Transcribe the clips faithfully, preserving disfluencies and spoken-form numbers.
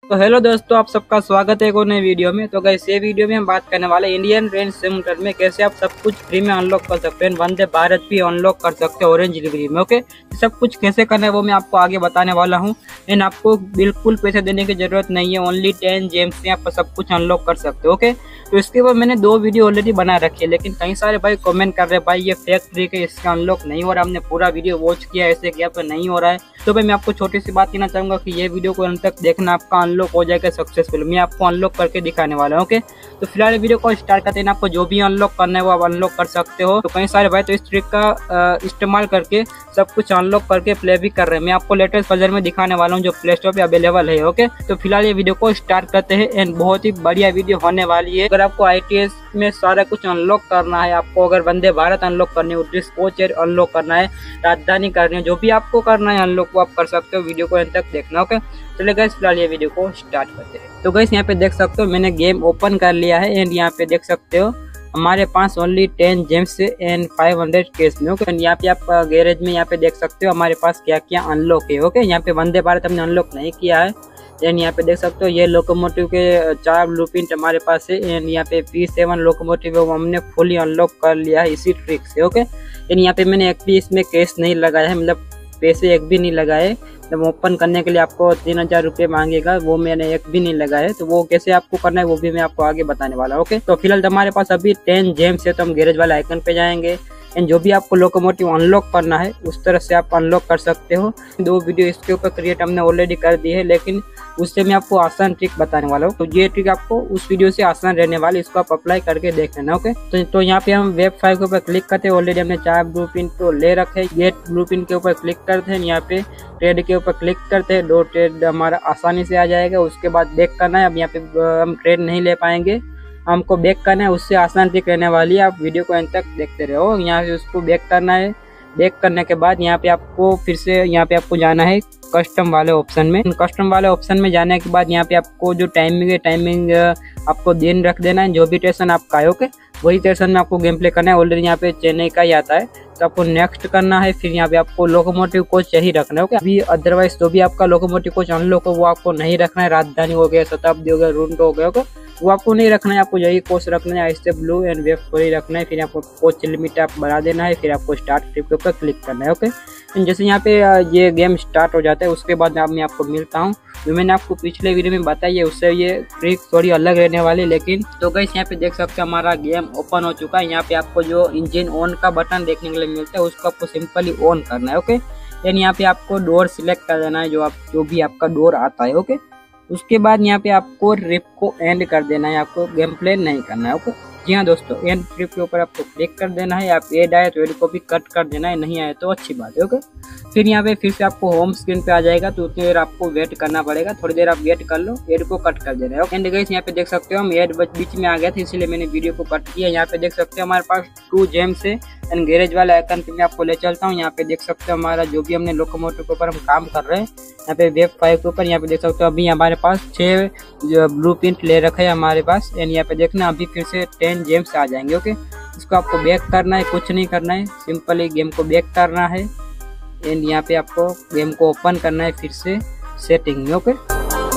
तो हेलो दोस्तों, आप सबका स्वागत है एक और नए वीडियो में। तो गाइस ये वीडियो में हम बात करने वाले इंडियन रेंज सिमुलेटर में कैसे आप सब कुछ फ्री में अनलॉक कर सकते हैं। वंदे भारत भी अनलॉक कर सकते हैं ऑरेंज डिलीवरी में। ओके, सब कुछ कैसे करना है वो मैं आपको आगे बताने वाला हूँ। एंड आपको बिल्कुल पैसे देने की जरूरत नहीं है, ओनली टेन जेम्स से आप सब कुछ अनलॉक कर सकते हो। ओके, तो इसके बाद मैंने दो वीडियो ऑलरेडी बना रखी है, लेकिन कई सारे भाई कमेंट कर रहे हैं भाई ये फेक ट्रिक है, इसका अनलॉक नहीं हो रहा। हमने पूरा वीडियो वॉच किया, ऐसे किया पर नहीं हो रहा है। तो भाई मैं आपको छोटी सी बात कहना चाहूंगा कि ये वीडियो को अंत तक देखना, आपका अनलॉक हो जाएगा सक्सेसफुल। मैं आपको अनलॉक करके दिखाने वाला हूँ। ओके, तो फिलहाल वीडियो को स्टार्ट करते हैं। आपको जो भी अनलॉक करना है वो आप अनलॉक कर सकते हो। तो कई सारे भाई तो इस ट्रिक का इस्तेमाल करके सब कुछ अनलॉक करके प्ले भी कर रहे हैं। मैं आपको लेटेस्ट वर्जन में दिखाने वाला हूँ जो प्ले स्टोर पे अवेलेबल है। ओके, तो फिलहाल ये वीडियो को स्टार्ट करते हैं एंड बहुत ही बढ़िया वीडियो होने वाली है। अगर आपको आई टी एस में सारा कुछ अनलॉक करना है, आपको अगर वंदे भारत अनलॉक करनी है, स्कोच एयर अनलॉक करना है, राजधानी करनी है, जो भी आपको करना है अनलॉक वो आप कर सकते हो। वीडियो को अंत तक देखना। ओके, चलिए गाइस फिलहाल ये वीडियो को स्टार्ट करते हैं। तो गाइस यहाँ पे देख सकते हो मैंने गेम ओपन कर लिया है एंड यहाँ पे देख सकते हो हमारे पास only ten gems and five hundred case में। ओके, यहाँ पे आप गैरेज में यहाँ पे देख सकते हो हमारे पास क्या क्या अनलॉक है। ओके, यहाँ पे वंदे भारत हमने अनलॉक नहीं किया है। एंड यहाँ पे देख सकते हो ये लोकोमोटिव के चार ब्लूप्रिंट हमारे पास है। एंड यहाँ पे पी सेवन लोकोमोटिव है वो हमने फुली अनलॉक कर लिया है इसी ट्रिक से। ओके, एंड यहाँ पे मैंने एक भी इसमें केस नहीं लगाया है, मतलब पैसे एक भी नहीं लगाए। जब ओपन करने के लिए आपको तीन हजार रुपये मांगेगा, वो मैंने एक भी नहीं लगाया है। तो वो कैसे आपको करना है वो भी मैं आपको आगे बताने वाला हूँ। ओके, तो फिलहाल हमारे पास अभी टेन जेम्स है, तो हम गैरेज वाले आइकन पे जाएंगे एंड जो भी आपको लोकोमोटिव अनलॉक करना है उस तरह से आप अनलॉक कर सकते हो। दो वीडियो इसके ऊपर क्रिएट हमने ऑलरेडी कर दी है, लेकिन उससे मैं आपको आसान ट्रिक बताने वाला हूँ। तो ये ट्रिक आपको उस वीडियो से आसान रहने वाली, इसको आप अप्लाई करके देख लेना। ओके, तो, तो यहाँ पे हम वेब फाइल के ऊपर क्लिक करते हैं। ऑलरेडी हमने चार ब्लूप्रिंट तो ले रखे हैं। गेट ब्लूप्रिंट के ऊपर क्लिक करते हैं, यहाँ पे ट्रेड के ऊपर क्लिक करते हैं। दो ट्रेड हमारा आसानी से आ जाएगा। उसके बाद बैक करना है। अब यहाँ पे हम ट्रेड नहीं ले पाएंगे, हमको बैक करना है, उससे आसान ट्रिक रहने वाली है। आप वीडियो को अंत तक देखते रहो। यहाँ से उसको बैक करना है। बैक करने के बाद यहाँ पे आपको फिर से यहाँ पे आपको जाना है कस्टम वाले ऑप्शन में। कस्टम वाले ऑप्शन में जाने के बाद यहाँ पे आपको जो टाइमिंग है, टाइमिंग आपको दिन रख देना है। जो भी स्टेशन आपका है ओके, वही स्टेशन में आपको गेम प्ले करना है। ऑलरेडी यहाँ पे चेन्नई का ही आता है, तो आपको नेक्स्ट करना है। फिर यहाँ पे आपको लोकोमोटिव कोच यही रखना है। ओके, अभी अदरवाइज जो भी आपका लोकोमोटिव कोच अनलॉक हो वो आपको नहीं रखना है। राजधानी हो गया, शताब्दी हो गया, रूंटो हो गया, ओके, वो आपको नहीं रखना है। आपको यही कोच रखना है, आइस्टे ब्लू एंड वेब फोरी रखना है। फिर आपको कोच लिमिट आप बढ़ा देना है। फिर आपको स्टार्ट ट्रिप के ऊपर क्लिक करना है। ओके, जैसे यहाँ पे ये गेम स्टार्ट हो जाता है उसके बाद मैं आपको मिलता हूँ। जो मैंने आपको पिछले वीडियो में बताई है उससे ये ट्रिक थोड़ी अलग रहने वाली, लेकिन तो गाइस यहाँ पे देख सकते हो हमारा गेम ओपन हो चुका है। यहाँ पे आपको जो इंजन ऑन का बटन देखने के लिए मिलता है उसको आपको सिंपली ऑन करना है। ओके, यानी यहाँ पे आपको डोर सिलेक्ट कर देना है, जो आप जो भी आपका डोर आता है। ओके, उसके बाद यहाँ पे आपको ट्रिप को एंड कर देना है, आपको गेम प्ले नहीं करना है। ओके, जी हाँ दोस्तों, एंड ट्रिप के ऊपर आपको क्लिक कर देना है। आप एड आए तो एड को भी कट कर देना है, नहीं आए तो अच्छी बात है। ओके, फिर यहाँ पे फिर से आपको होम स्क्रीन पे आ जाएगा, तो उतनी देर आपको वेट करना पड़ेगा। थोड़ी देर आप वेट कर लो, एड को कट कर देना है। एंड गाइस यहाँ पे देख सकते हो हम एड बीच में आ गया था, इसलिए मैंने वीडियो को कट किया। यहाँ पे देख सकते हो हमारे पास टू जेम्स है एंड गैरेज वाले आइकन पे मैं आपको ले चलता हूँ। यहाँ पे देख सकते हो हमारा जो भी हमने लोकोमोटिव के ऊपर हम काम कर रहे हैं, यहाँ पे वेब फाइव के ऊपर यहाँ पे देख सकते हो अभी हमारे पास छह ब्लूप्रिंट ले रखे हैं हमारे पास। एंड यहाँ पे देखना अभी फिर से टेन जेम्स आ जाएंगे। ओके, इसको आपको बैक करना है, कुछ नहीं करना है, सिंपली गेम को बैक करना है। एंड यहाँ पे आपको गेम को ओपन करना है फिर से सेटिंग में। ओके,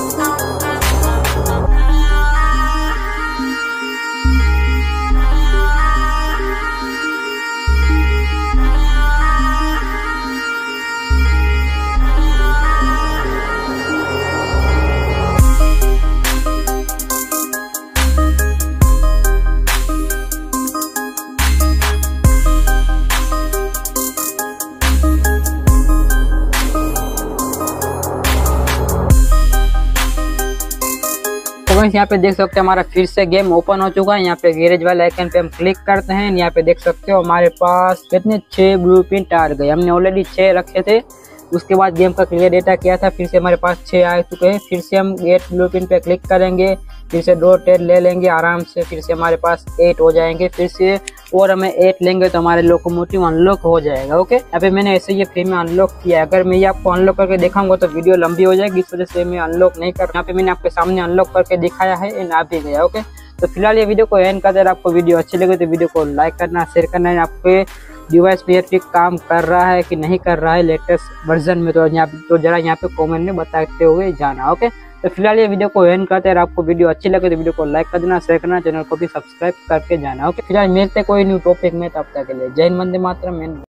यहाँ पे देख सकते हैं हमारा फिर से गेम ओपन हो चुका है। यहाँ पे गैरेज वाले आइकन पे हम क्लिक करते हैं। यहाँ पे देख सकते हो हमारे पास कितने छह ब्लूप्रिंट आ गए। हमने ऑलरेडी छह रखे थे, उसके बाद गेम का क्लियर डेटा किया था, फिर से हमारे पास छह आ चुके हैं। फिर से हम गेट ब्लूप्रिंट पे क्लिक करेंगे, फिर से दो टेड ले लेंगे आराम से, फिर से हमारे पास एट हो जाएंगे। फिर से और हमें एट लेंगे तो हमारे लोकोमोटिव अनलॉक हो जाएगा। ओके, यहाँ पे मैंने ऐसे ये फ्री में अनलॉक किया। अगर मैं ये आपको अनलॉक करके दिखाऊंगा तो वीडियो लंबी हो जाएगी, इस वजह से मैं अनलॉक नहीं कर। यहाँ पे मैंने आपके सामने अनलॉक करके दिखाया है एंड आ भी गया। ओके, तो फिलहाल ये वीडियो को एंड कर दे। आपको वीडियो अच्छी लगे तो वीडियो को लाइक करना, शेयर करना है। आपके डिवाइस पे ये ट्रिक काम कर रहा है कि नहीं कर रहा है लेटेस्ट वर्जन में, तो यहाँ तो जरा यहाँ पे कमेंट में बताते हुए जाना। ओके, तो फिलहाल ये वीडियो को एंड करते हैं। आपको वीडियो अच्छी लगे तो वीडियो को लाइक कर देना, शेयर करना, चैनल को भी सब्सक्राइब करके जाना। ओके, फिलहाल मिलते कोई न्यू टॉपिक में, तब तक के लिए जय हिंद, वंदे मातरम।